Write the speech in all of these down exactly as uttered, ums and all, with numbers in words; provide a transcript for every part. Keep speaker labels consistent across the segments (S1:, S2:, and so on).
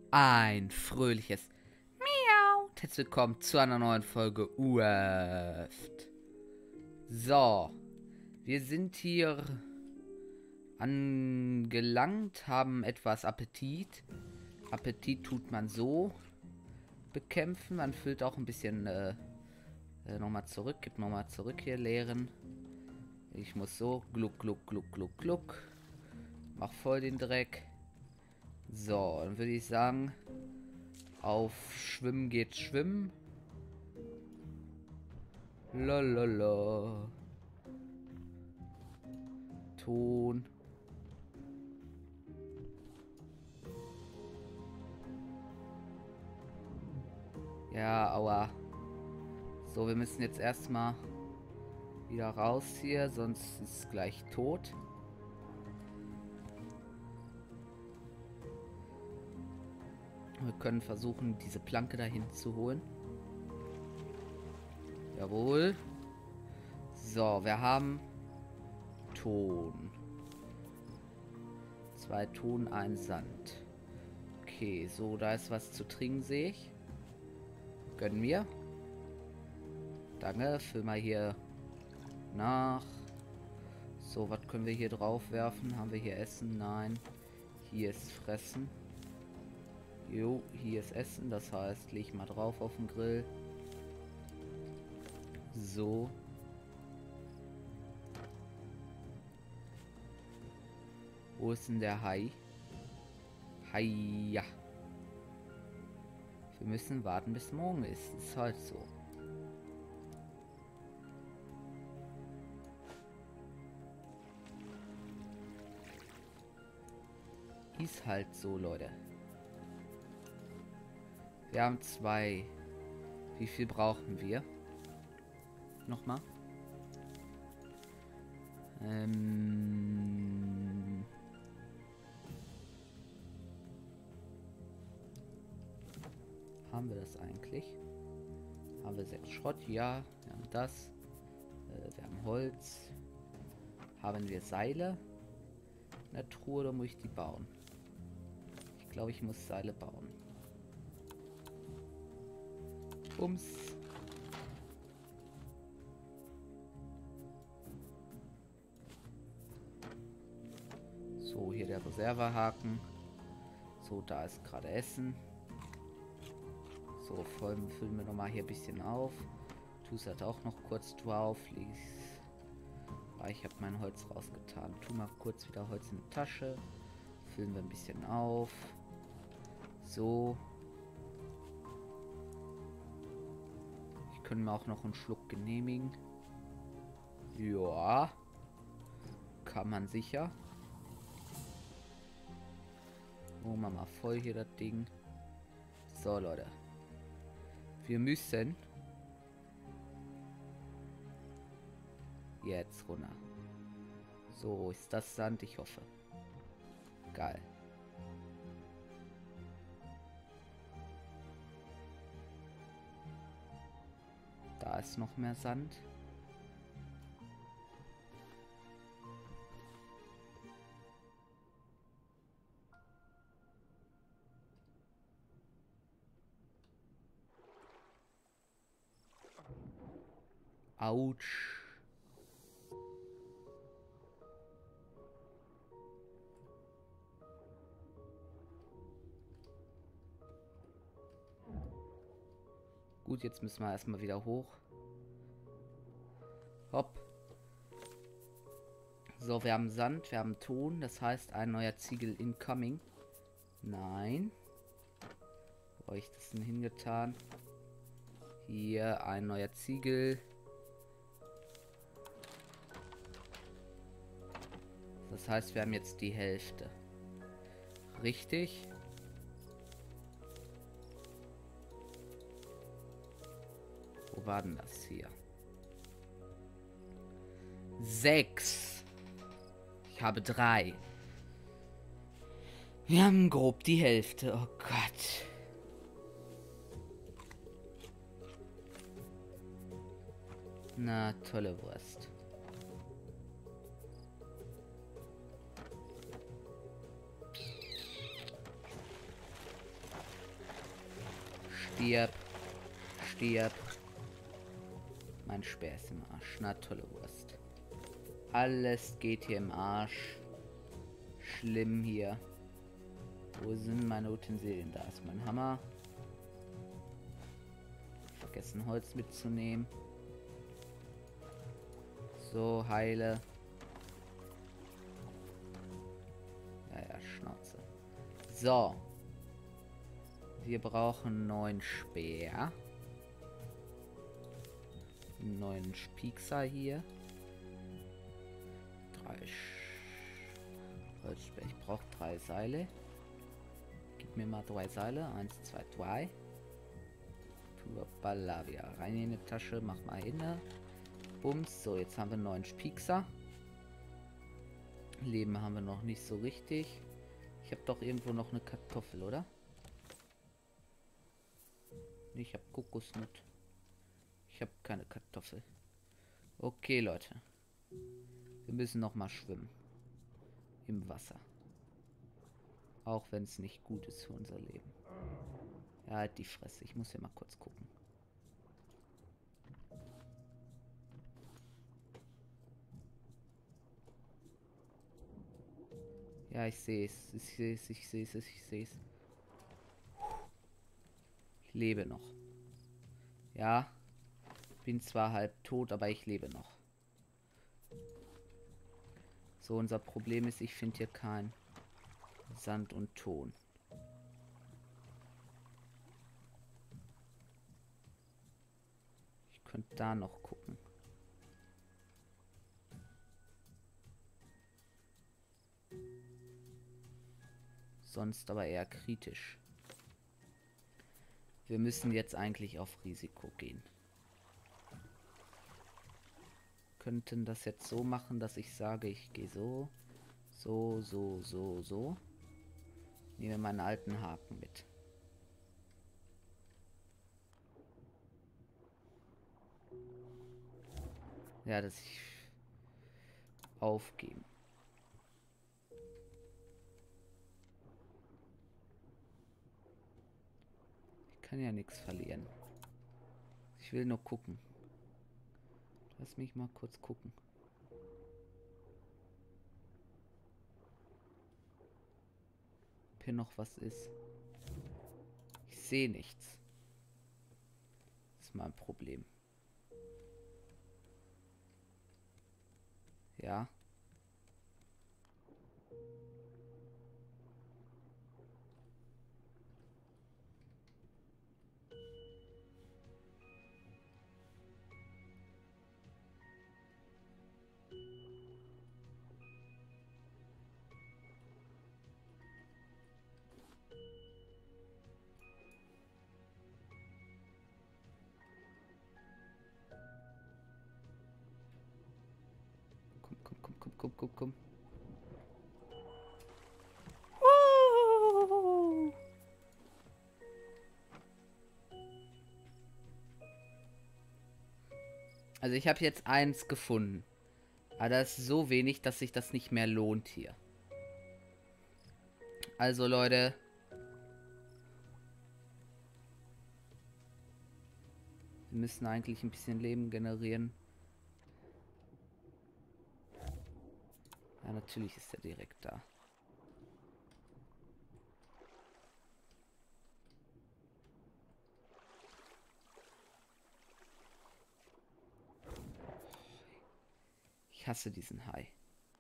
S1: Ein fröhliches Miau. Herzlich willkommen zu einer neuen Folge U F T. So, wir sind hier angelangt, haben etwas Appetit. Appetit tut man so bekämpfen. Man füllt auch ein bisschen äh, äh, nochmal zurück. Gib nochmal zurück hier, leeren. Ich muss so gluck, gluck, gluck, gluck, gluck. Mach voll den Dreck. So, dann würde ich sagen, auf Schwimmen geht Schwimmen. Lalala. Ton. Ja, aua. So, wir müssen jetzt erstmal wieder raus hier, sonst ist es gleich tot. Wir können versuchen, diese Planke dahin zu holen. Jawohl. So, wir haben Ton. Zwei Ton, ein Sand. Okay, so, da ist was zu trinken, sehe ich. Gönnen wir. Danke, füll mal hier nach. So, was können wir hier drauf werfen? Haben wir hier Essen? Nein. Hier ist Fressen. Jo, hier ist Essen, das heißt, leg mal drauf auf den Grill. So. Wo ist denn der Hai? Hai, ja. Wir müssen warten, bis morgen ist. Ist halt so. Ist halt so, Leute. Wir haben zwei. Wie viel brauchen wir? Nochmal. Ähm. Haben wir das eigentlich? Haben wir sechs Schrott? Ja. Wir haben das. Äh, wir haben Holz. Haben wir Seile in der Truhe oder muss ich die bauen? Ich glaube, ich muss Seile bauen. Ums. So, hier der Reservehaken. So, da ist gerade Essen. So, füllen, füllen wir nochmal hier ein bisschen auf. Tu halt auch noch kurz drauf. Ah, ich habe mein Holz rausgetan. Tu mal kurz wieder Holz in die Tasche. Füllen wir ein bisschen auf. So. Können wir auch noch einen Schluck genehmigen. Ja. Kann man sicher. Oh, Mama, voll hier das Ding. So, Leute. Wir müssen jetzt runter. So, ist das Sand? Ich hoffe. Geil. Da ist noch mehr Sand. Autsch. Gut, jetzt müssen wir erstmal wieder hoch. Hopp. So, wir haben Sand, wir haben Ton. Das heißt, ein neuer Ziegel incoming. Nein. Wo habe ich das denn hingetan? Hier, ein neuer Ziegel. Das heißt, wir haben jetzt die Hälfte. Richtig. Wo war denn das hier? Sechs. Ich habe drei. Wir haben grob die Hälfte. Oh Gott. Na, tolle Wurst. Stirb. Stirb. Mein Speer ist im Arsch. Na, tolle Wurst. Alles geht hier im Arsch. Schlimm hier. Wo sind meine Utensilien? Da ist mein Hammer. Vergessen Holz mitzunehmen. So, heile. Ja, ja, Schnauze. So. Wir brauchen einen neuen Speer. Einen neuen Spiekser hier. Drei Holzspeer. Ich brauche drei Seile. Gib mir mal drei Seile. Eins, zwei, drei. Balavia. Rein in die Tasche. Mach mal hin. Bums. So, jetzt haben wir einen neuen Spiekser. Leben haben wir noch nicht so richtig. Ich habe doch irgendwo noch eine Kartoffel, oder? Ich habe Kokosnuss. Ich habe keine Kartoffel. Okay, Leute. Wir müssen noch mal schwimmen. Im Wasser. Auch wenn es nicht gut ist für unser Leben. Ja, halt die Fresse. Ich muss hier mal kurz gucken. Ja, ich sehe es. Ich sehe es, ich sehe es, ich sehe es. Ich lebe noch. Ja. Bin zwar halb tot, aber ich lebe noch. So, unser Problem ist, ich finde hier kein Sand und Ton. Ich könnte da noch gucken. Sonst aber eher kritisch. Wir müssen jetzt eigentlich auf Risiko gehen. Könnten das jetzt so machen, dass ich sage, ich gehe so, so, so, so, so. Nehme meinen alten Haken mit. Ja, dass ich aufgeben. Ich kann ja nichts verlieren. Ich will nur gucken. Lass mich mal kurz gucken. Ob hier noch was ist. Ich sehe nichts. Das ist mein Problem. Ja. Komm, komm, komm, komm, komm, komm. Also ich habe jetzt eins gefunden. Aber das ist so wenig, dass sich das nicht mehr lohnt hier. Also Leute. Wir müssen eigentlich ein bisschen Leben generieren. Ja, natürlich ist er direkt da. Ich hasse diesen Hai.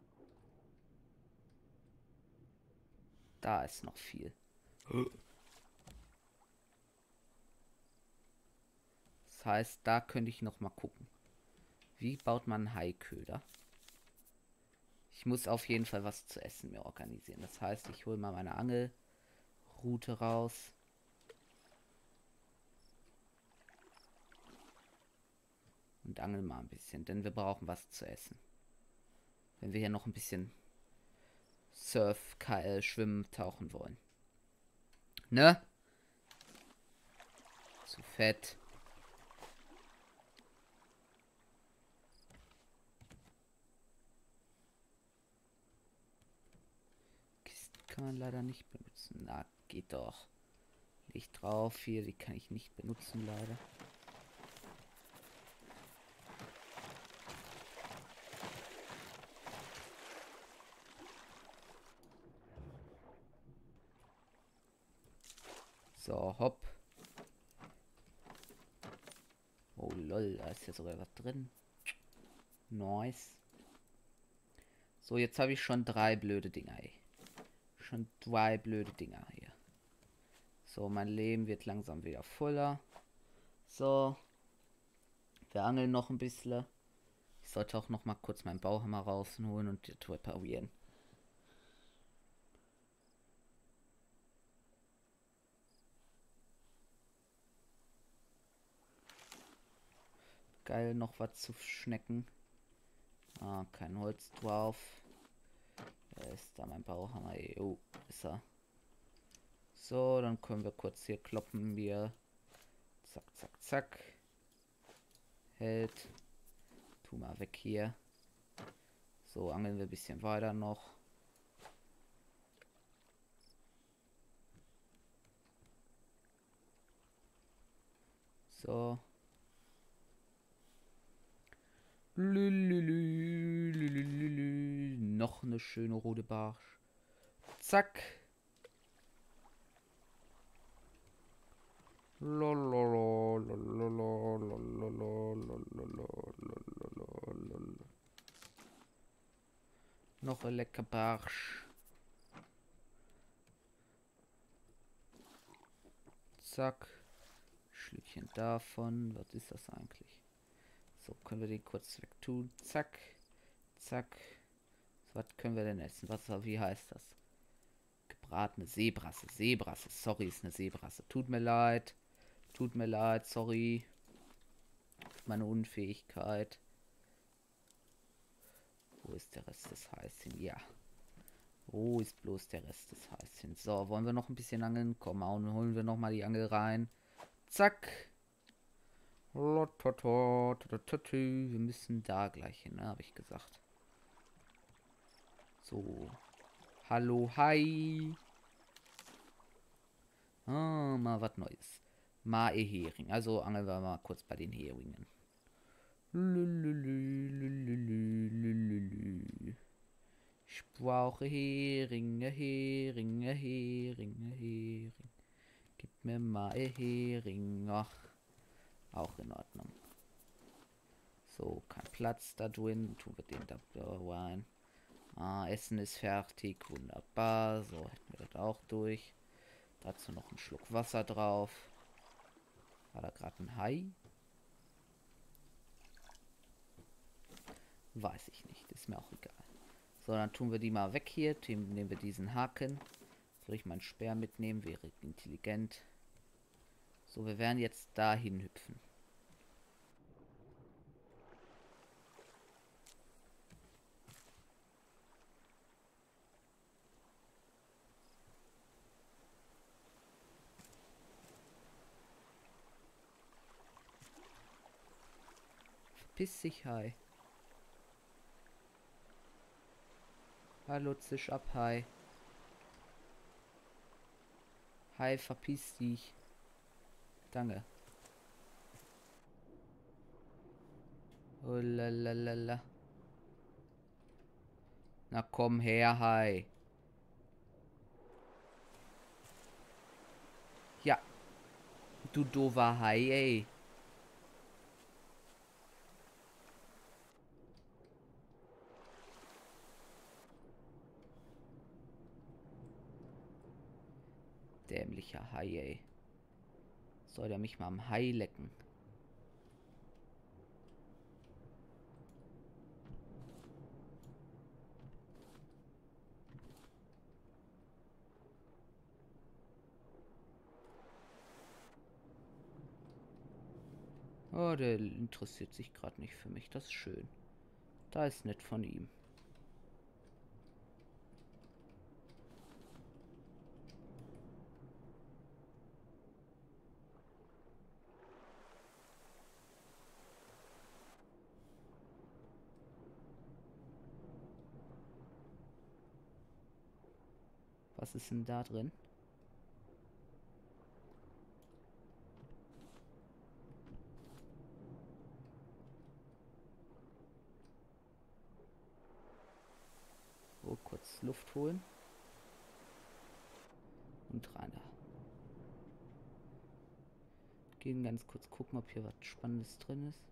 S1: Da ist noch viel. Das heißt, da könnte ich noch mal gucken. Wie baut man einen Haiköder? Ich muss auf jeden Fall was zu essen mir organisieren. Das heißt, ich hole mal meine Angelrute raus. Und angel mal ein bisschen, denn wir brauchen was zu essen. Wenn wir hier noch ein bisschen Surf, K L, schwimmen, tauchen wollen. Ne? Zu fett. Kisten kann man leider nicht benutzen. Na, geht doch. Licht drauf. Hier, die kann ich nicht benutzen, leider. So, hopp. Oh lol, da ist ja sogar was drin. Nice. So, jetzt habe ich schon drei blöde Dinger, ey. Schon zwei blöde Dinger hier. So, mein Leben wird langsam wieder voller. So. Wir angeln noch ein bisschen. Ich sollte auch noch mal kurz meinen Bauhammer rausholen und das reparieren. Geil, noch was zu schnecken. Ah, kein Holz drauf. Da ist da mein Bauhammer. Oh, ist er. So, dann können wir kurz hier kloppen. Wir. Zack, zack, zack. Hält. Tu mal weg hier. So, angeln wir ein bisschen weiter noch. So. Lülülü, lülülü. Noch eine schöne rote Barsch. Zack. Noch ein lecker Barsch. Zack. Schlückchen davon. Was ist das eigentlich? So, können wir den kurz wegtun. Zack. Zack. So, was können wir denn essen? Was, wie heißt das? Gebratene Seebrasse. Seebrasse. Sorry, ist eine Seebrasse. Tut mir leid. Tut mir leid, sorry. Meine Unfähigkeit. Wo ist der Rest des Heißchen? Ja. Wo ist bloß der Rest des Heißchen? So, wollen wir noch ein bisschen angeln? Komm, holen wir noch mal die Angel rein. Zack. Wir müssen da gleich hin, ne, habe ich gesagt. So. Hallo, hi. Ah, mal was Neues. Mal Hering. Also angeln wir mal kurz bei den Heringen. Ich brauche Heringe, Heringe, Heringe, Hering. Gib mir mal Hering. Ach, auch in Ordnung. So, kein Platz da drin. Tun wir den da rein. Ah, Essen ist fertig. Wunderbar. So, hätten wir das auch durch. Dazu noch einen Schluck Wasser drauf. War da gerade ein Hai? Weiß ich nicht. Ist mir auch egal. So, dann tun wir die mal weg hier. Nehmen wir diesen Haken. Soll ich meinen Speer mitnehmen? Wäre intelligent. So, wir werden jetzt dahin hüpfen. Verpiss dich, Hai. Hallo, zisch ab, Hai. Hai, verpiss dich. Danke. Oh lalalala. Na komm her, Hai. Ja. Du doofer Hai, ey. Dämlicher Hai, ey. Soll der mich mal am Hai lecken? Oh, der interessiert sich gerade nicht für mich. Das ist schön. Da ist nett von ihm. Was ist denn da drin? kurz Luft holen. Und rein da. Gehen ganz kurz gucken, ob hier was Spannendes drin ist.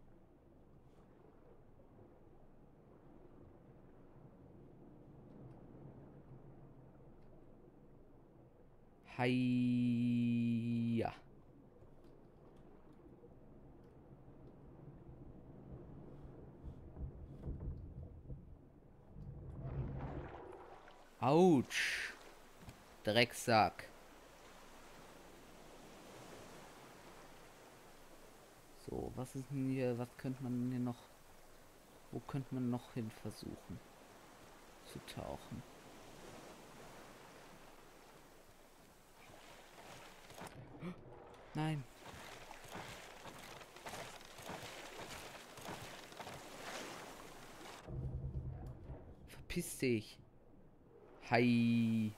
S1: Hi. Autsch. Drecksack. So, was ist denn hier? Was könnte man denn hier noch? Wo könnte man noch hin versuchen zu tauchen? Nein. Verpiss dich. Hi.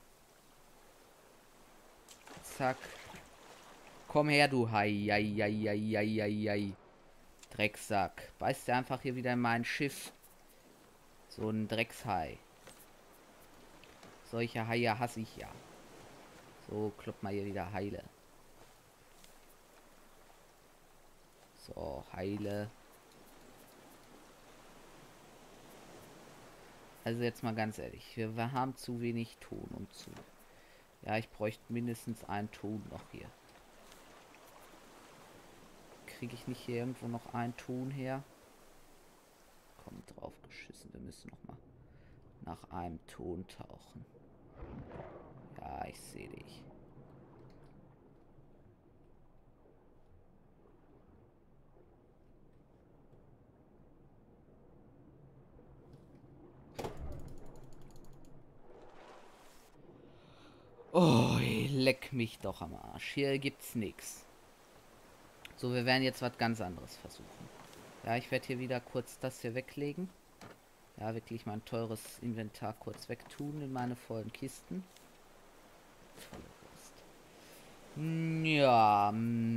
S1: Zack. Komm her, du Hai. Hai, hai, hai, hai, hai, hai. Drecksack. Beißt du einfach hier wieder in mein Schiff. So ein Dreckshai. Solche Haie hasse ich ja. So, kloppt mal hier wieder heile. So, heile. Also jetzt mal ganz ehrlich. Wir, wir haben zu wenig Ton und zu. Ja, ich bräuchte mindestens einen Ton noch hier. Kriege ich nicht hier irgendwo noch einen Ton her? Komm, drauf geschissen. Wir müssen noch mal nach einem Ton tauchen. Ja, ich sehe dich. Oh, leck mich doch am Arsch. Hier gibt's nichts. So, wir werden jetzt was ganz anderes versuchen. Ja, ich werde hier wieder kurz das hier weglegen. Ja, wirklich mein teures Inventar kurz wegtun in meine vollen Kisten. Volle Wurst. Ja.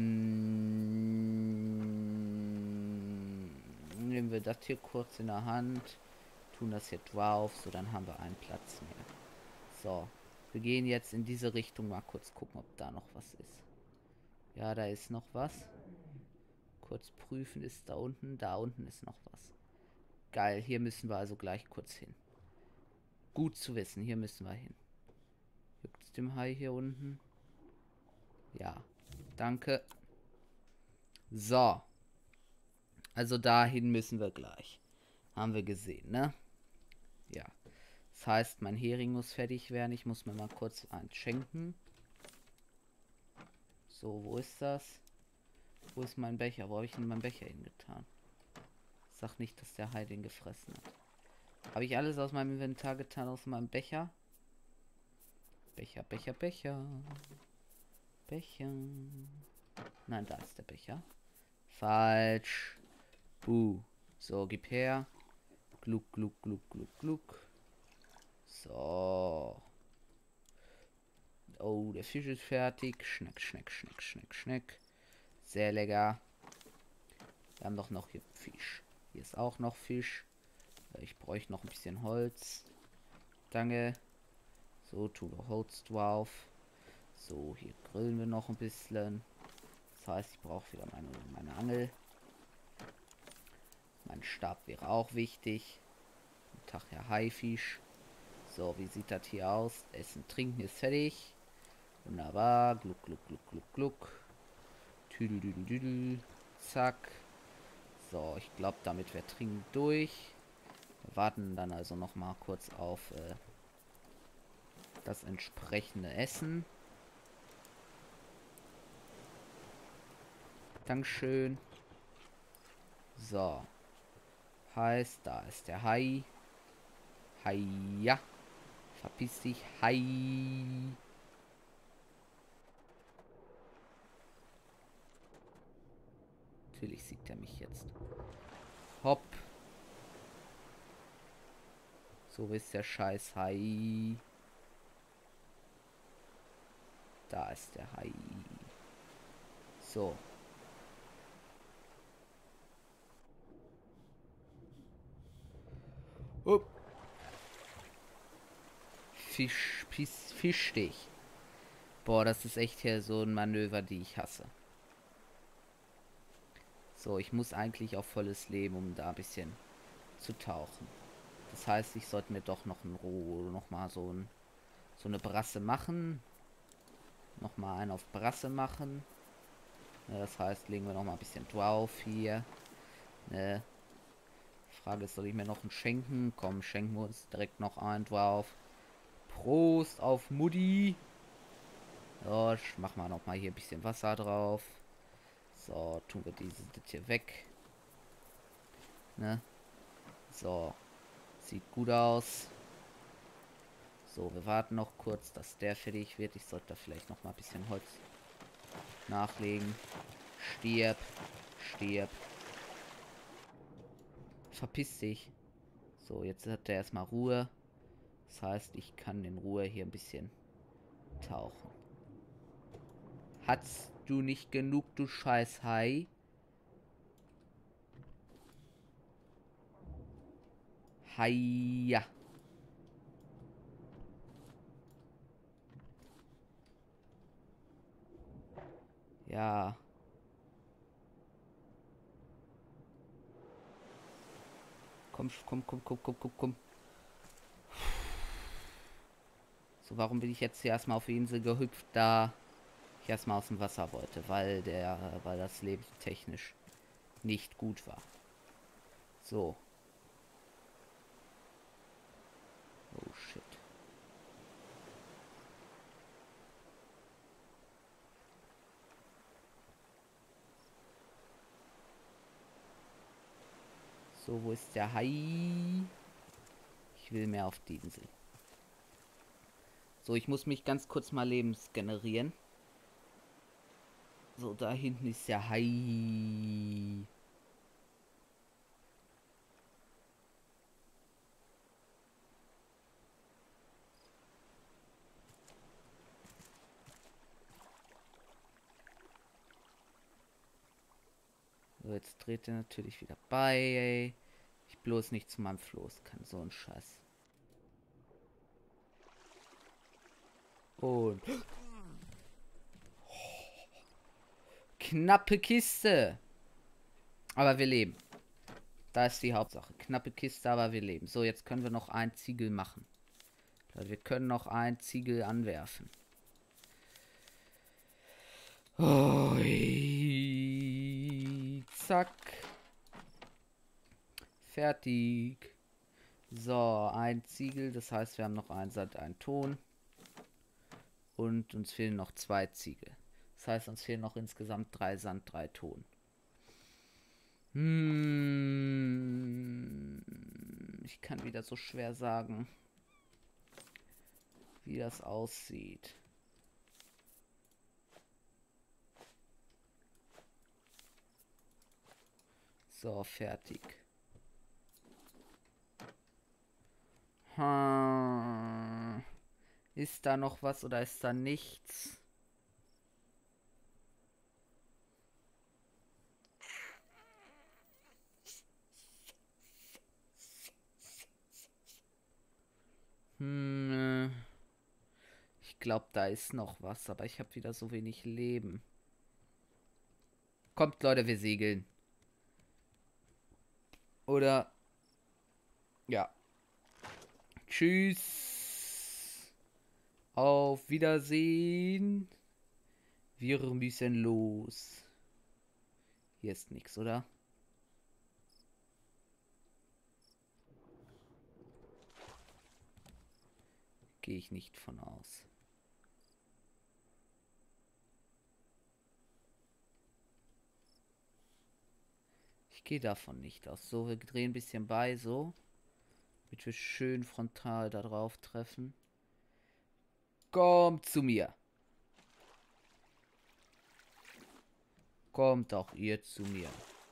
S1: Mm, nehmen wir das hier kurz in der Hand. Tun das hier drauf. So, dann haben wir einen Platz mehr. So. Wir gehen jetzt in diese Richtung mal kurz gucken, ob da noch was ist. Ja, da ist noch was. Kurz prüfen, ist da unten. Da unten ist noch was. Geil, hier müssen wir also gleich kurz hin. Gut zu wissen, hier müssen wir hin. Gibt es dem Hai hier unten? Ja, danke. So. Also dahin müssen wir gleich. Haben wir gesehen, ne? Ja. Das heißt, mein Hering muss fertig werden. Ich muss mir mal kurz eins schenken. So, wo ist das? Wo ist mein Becher? Wo habe ich denn meinen Becher hingetan? Sag nicht, dass der Hai den gefressen hat. Habe ich alles aus meinem Inventar getan, aus meinem Becher? Becher, Becher, Becher. Becher. Nein, da ist der Becher. Falsch. Buh. So, gib her. Gluck, gluck, gluck, gluck, gluck. So. Oh, der Fisch ist fertig. Schneck, schneck, schneck, schneck, schneck. Sehr lecker. Wir haben doch noch hier Fisch. Hier ist auch noch Fisch. Ich bräuchte noch ein bisschen Holz. Danke. So, tun wir Holz drauf. So, hier grillen wir noch ein bisschen. Das heißt, ich brauche wieder meine, meine Angel. Mein Stab wäre auch wichtig. Guten Tag, Herr Haifisch. So, wie sieht das hier aus? Essen, Trinken ist fertig. Wunderbar. Gluck, gluck, gluck, gluck, gluck. Tüdelüdelüdel. Zack. So, ich glaube, damit wäre Trinken durch. Wir warten dann also noch mal kurz auf äh, das entsprechende Essen. Dankeschön. So. Heißt, da ist der Hai. Hai, ja. Verpiss dich, Hai. Natürlich sieht er mich jetzt. Hopp. So ist der scheiß Hai. Da ist der Hai. So. Hopp. Fisch, Fisch, Fischstich. Boah, das ist echt hier so ein Manöver, die ich hasse. So, ich muss eigentlich auf volles Leben, um da ein bisschen zu tauchen. Das heißt, ich sollte mir doch noch ein Roh, noch mal so, ein, so eine Brasse machen. Noch mal einen auf Brasse machen. Ja, das heißt, legen wir noch mal ein bisschen drauf hier. Ne. Frage ist, soll ich mir noch einen schenken? Komm, schenken wir uns direkt noch einen drauf. Prost auf Mutti. So, ich mach mal noch mal hier ein bisschen Wasser drauf. So, tun wir dieses das hier weg. Ne? So. Sieht gut aus. So, wir warten noch kurz, dass der fertig wird. Ich sollte da vielleicht noch mal ein bisschen Holz nachlegen. Stirb. Stirb. Verpiss dich. So, jetzt hat der erstmal Ruhe. Das heißt, ich kann in Ruhe hier ein bisschen tauchen. Hast du nicht genug, du scheiß Hai? Haia. Ja. Komm, komm, komm, komm, komm, komm, komm. So, warum bin ich jetzt hier erstmal auf die Insel gehüpft, da ich erstmal aus dem Wasser wollte, weil der, weil das lebenstechnisch nicht gut war. So. Oh shit. So, wo ist der Hai? Ich will mehr auf die Insel. So, ich muss mich ganz kurz mal lebens generieren. So, da hinten ist der Hai. So, jetzt dreht er natürlich wieder bei, ey. Ich bloß nicht zu meinem Floß kann. So ein Scheiß. Und... Knappe Kiste. Aber wir leben. Da ist die Hauptsache. Knappe Kiste, aber wir leben. So, jetzt können wir noch ein Ziegel machen. Wir können noch ein Ziegel anwerfen. Ui, zack. Fertig. So, ein Ziegel. Das heißt, wir haben noch ein Sand, ein Ton. Und uns fehlen noch zwei Ziegel. Das heißt, uns fehlen noch insgesamt drei Sand, drei Ton. Hm, ich kann wieder so schwer sagen, wie das aussieht. So, fertig. Hm. Ist da noch was oder ist da nichts? Hm. Ich glaube, da ist noch was, aber ich habe wieder so wenig Leben. Kommt, Leute, wir segeln. Oder... Ja. Tschüss. Auf Wiedersehen. Wir müssen los. Hier ist nichts, oder? Gehe ich nicht von aus. Ich gehe davon nicht aus. So, wir drehen ein bisschen bei, so. Damit wir schön frontal da drauf treffen. Kommt zu mir. Kommt auch ihr zu mir.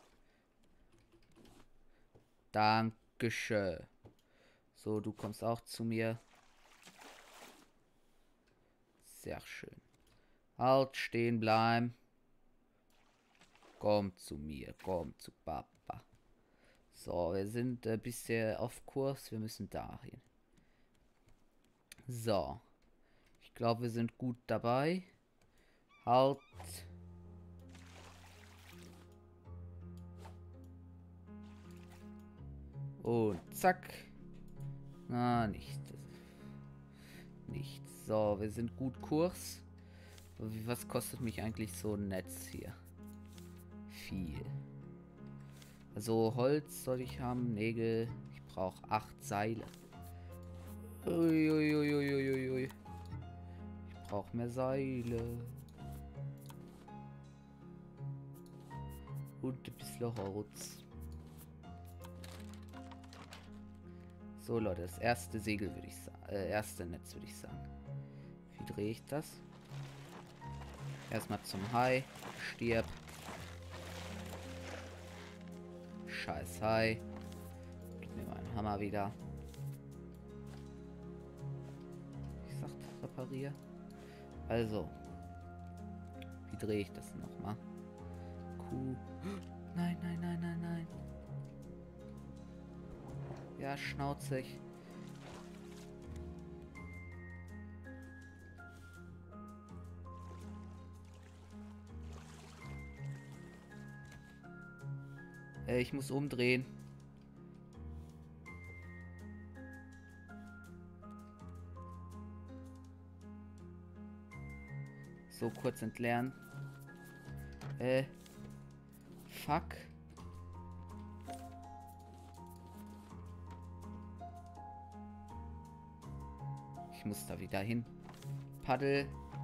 S1: Dankeschön. So, du kommst auch zu mir. Sehr schön. Halt, stehen bleiben. Komm zu mir, komm zu Papa. So, wir sind ein bisschen auf Kurs. Wir müssen dahin. So. Ich glaube, wir sind gut dabei. Halt. Und zack. Na, nicht. Nichts. So, wir sind gut Kurs. Was kostet mich eigentlich so ein Netz hier? Viel. Also Holz soll ich haben, Nägel. Ich brauche acht Seile. Uiuiuiuiui. Ich brauche mehr Seile. Und ein bisschen Holz. So Leute, das erste Segel würde ich sagen. Äh, erste Netz würde ich sagen. Wie drehe ich das? Erstmal zum Hai. Stirb. Scheiß Hai. Gib mir meinen Hammer wieder. Ich sagte, reparier. Also. Wie drehe ich das nochmal? Kuh. Nein, nein, nein, nein, nein. Ja, schnauzig. Äh, ich muss umdrehen. So, kurz entleeren. Äh. Fuck. Ich muss da wieder hin. Paddel.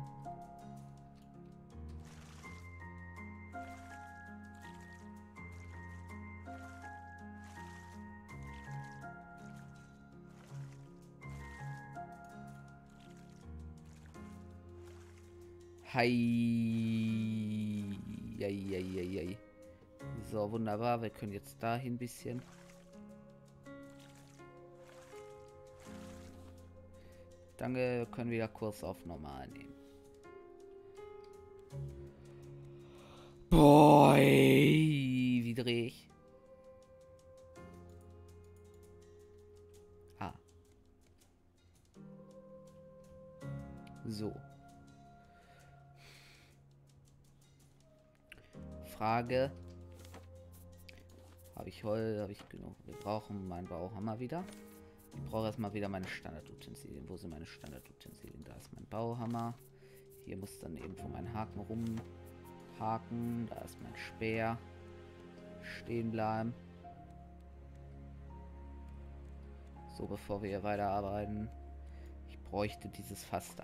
S1: Hi. Ei, ei, ei, ei. So, wunderbar. Wir können jetzt dahin ein bisschen. Danke, wir können wieder Kurs auf normal nehmen. Boy, wie drehe ich? Ah. So. Frage. Habe ich Heu, habe ich genug? Wir brauchen meinen Bauhammer wieder. Ich brauche erstmal wieder meine Standardutensilien. Wo sind meine Standardutensilien? Da ist mein Bauhammer. Hier muss dann irgendwo mein Haken rumhaken. Da ist mein Speer. Stehen bleiben. So, bevor wir hier weiterarbeiten. Ich bräuchte dieses Fass da.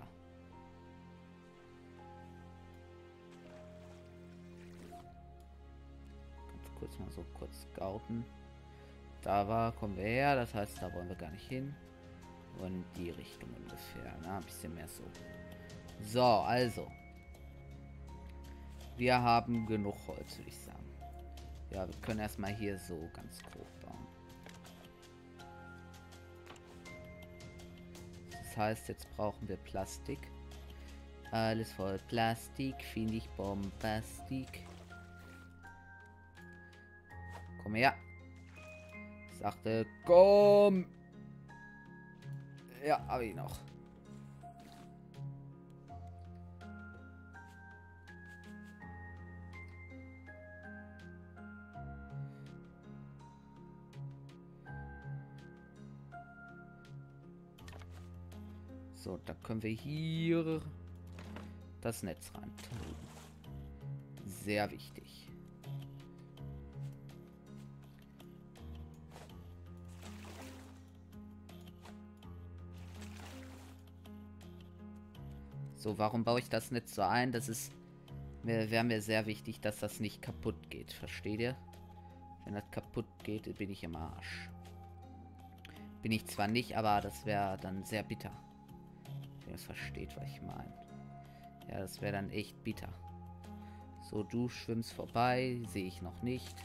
S1: Ganz kurz mal so kurz scouten. Da war, kommen wir her, das heißt, da wollen wir gar nicht hin. Wir wollen in die Richtung ungefähr, na, ein bisschen mehr so. So, also. Wir haben genug Holz, würde ich sagen. Ja, wir können erstmal hier so ganz grob bauen. Das heißt, jetzt brauchen wir Plastik. Alles voll Plastik, finde ich bombastik. Komm her. Ich sagte, komm! Ja, habe ich noch. So, da können wir hier das Netz rein tun. Sehr wichtig. So, warum baue ich das Netz so ein? Das ist mir, wäre mir sehr wichtig, dass das nicht kaputt geht. Versteht ihr? Wenn das kaputt geht, bin ich im Arsch. Bin ich zwar nicht, aber das wäre dann sehr bitter. Wenn ihr es versteht, was ich meine. Ja, das wäre dann echt bitter. So, du schwimmst vorbei. Sehe ich noch nicht.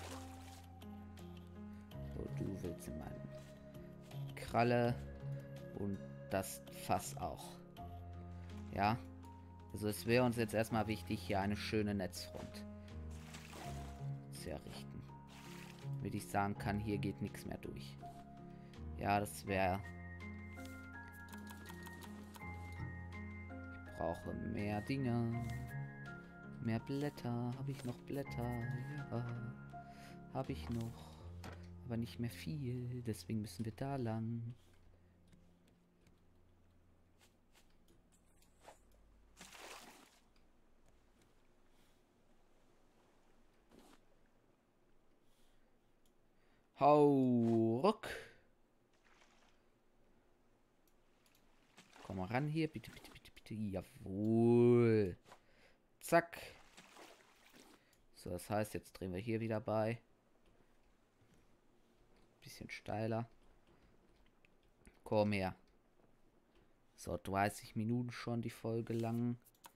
S1: So, du willst in meinen Kralle. Und das Fass auch. Ja. Also es wäre uns jetzt erstmal wichtig, hier eine schöne Netzfront zu errichten. Damit ich sagen kann, hier geht nichts mehr durch. Ja, das wäre brauche mehr Dinge. Mehr Blätter. Habe ich noch Blätter? Ja. Habe ich noch. Aber nicht mehr viel. Deswegen müssen wir da lang. Hau ruck. Komm mal ran hier. Bitte, bitte, bitte, bitte. Jawohl. Zack. So, das heißt, jetzt drehen wir hier wieder bei. Bisschen steiler. Komm her. So, dreißig Minuten schon die Folge lang.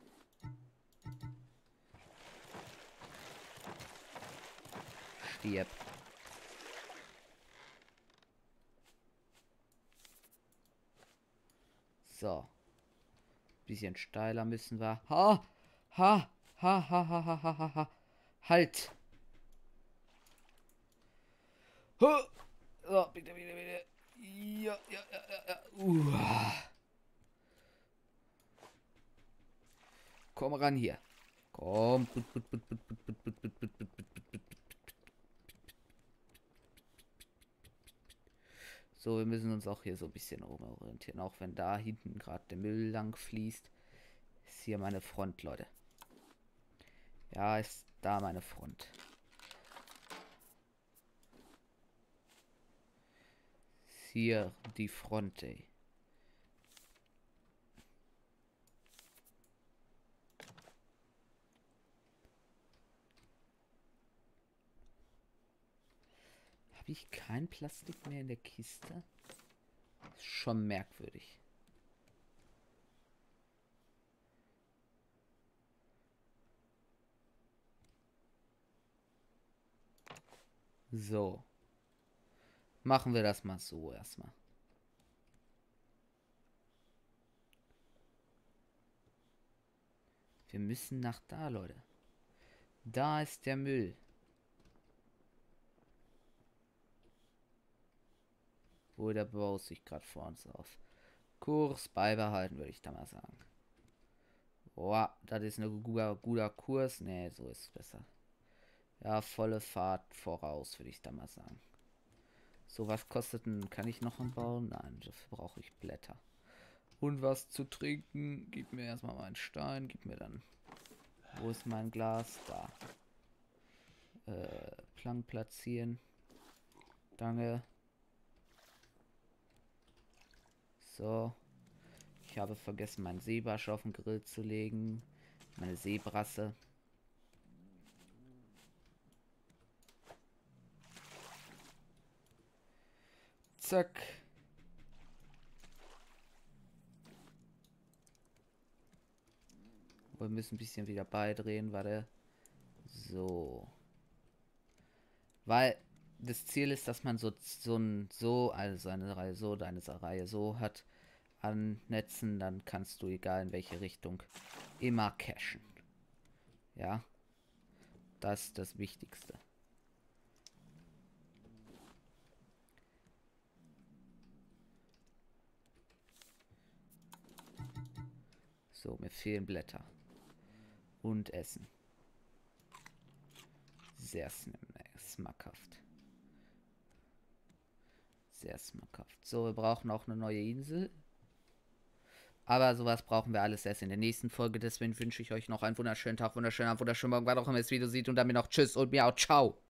S1: Stirb. So. Bisschen steiler müssen wir. Ha! Ha! Ha! Ha! Ha! Ha! Ha! Ha! Ha! Halt! Ha! So, bitte, bitte, bitte. Ja, ja, ja, ja, ja. Uh. Komm ran hier. Komm. So, wir müssen uns auch hier so ein bisschen orientieren. Auch wenn da hinten gerade der Müll lang fließt. Ist hier meine Front, Leute. Ja, ist da meine Front. Ist hier die Front, ey. Habe ich kein Plastik mehr in der Kiste? Ist schon merkwürdig. So. Machen wir das mal so erstmal. Wir müssen nach da, Leute. Da ist der Müll. Wo der baut sich gerade vor uns auf. Kurs beibehalten, würde ich da mal sagen. Boah, das ist ein guter, guter Kurs. Nee, so ist es besser. Ja, volle Fahrt voraus, würde ich da mal sagen. So, was kostet denn? Kann ich noch anbauen? Nein, dafür brauche ich Blätter. Und was zu trinken. Gib mir erstmal meinen Stein. Gib mir dann... Wo ist mein Glas? Da. Äh, Plank platzieren. Danke. So. Ich habe vergessen, meinen Seebarsch auf den Grill zu legen. Meine Seebrasse. Zack. Wir müssen ein bisschen wieder beidrehen, warte. So. Weil das Ziel ist, dass man so, so ein, so, also eine Reihe so, eine Reihe so hat an Netzen, dann kannst du, egal in welche Richtung, immer cachen. Ja. Das ist das Wichtigste. So, mir fehlen Blätter. Und Essen. Sehr smackhaft. Sehr smackhaft. So, wir brauchen auch eine neue Insel. Aber sowas brauchen wir alles erst in der nächsten Folge. Deswegen wünsche ich euch noch einen wunderschönen Tag, wunderschönen Abend, wunderschönen Morgen, wann auch immer ihr das Video seht. Und damit noch Tschüss und Miau, ciao.